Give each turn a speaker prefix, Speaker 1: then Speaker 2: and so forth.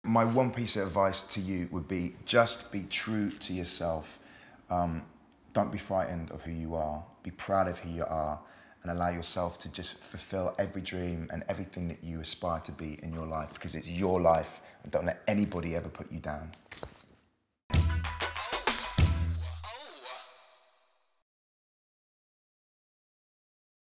Speaker 1: my one piece of advice to you would be just be true to yourself. Don't be frightened of who you are. Be proud of who you are and allow yourself to just fulfill every dream and everything that you aspire to be in your life, because it's your life, and don't let anybody ever put you down.